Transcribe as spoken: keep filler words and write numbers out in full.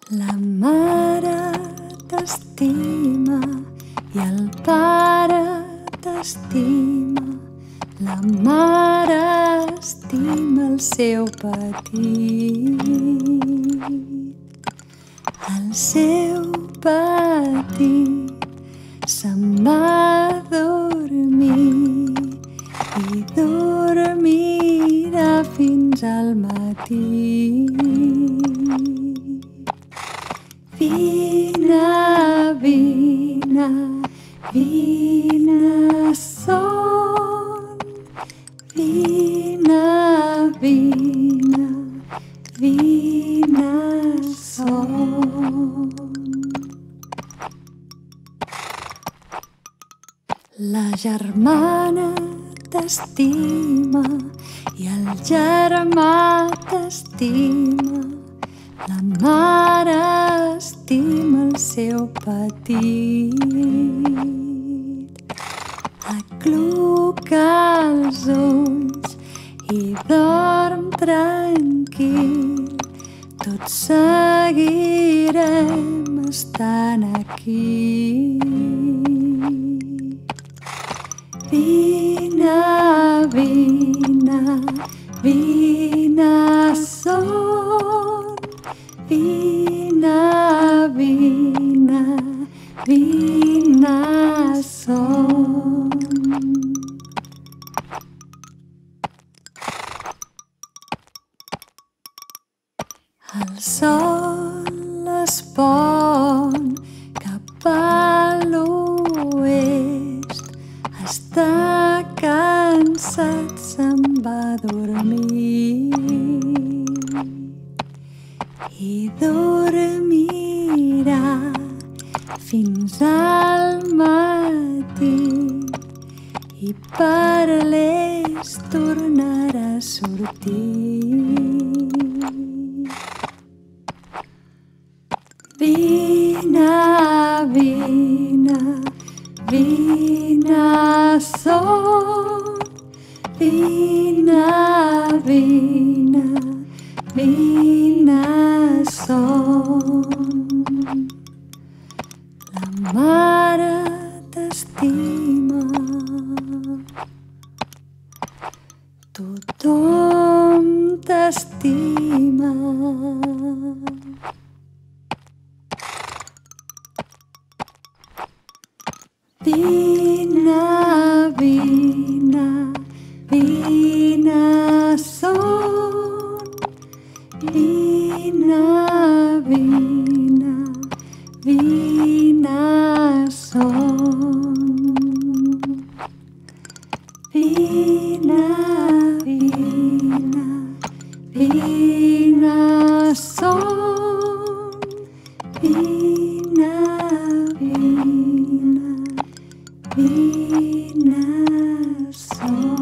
La mare t'estima i el pare t'estima. La mare estima el seu petit. El seu petit se'n va a dormir i dormirà fins al matí. Vine, vine, vine, son. Vine, vine, vine, son. La germana t'estima i el germà t'estima. La mare estima el seu petit. Acluca els ulls i dorm tranquil. Tots seguirem estant aquí. Vine, vine, vine, son. Vine, vine, vine, son. El sol es pon cap a l'oest. Està cansat, se'n va a dormir i dormirà fins al matí i per l'est tornarà a sortir. Vine, vine, vine, son. Vine, vine, vine, son. La mare t'estima. Tothom t'estima. Vine, vine, vine, son. Vine, vine, vine, son. Vine, vine, vine, son. Vine, vine, vine, son.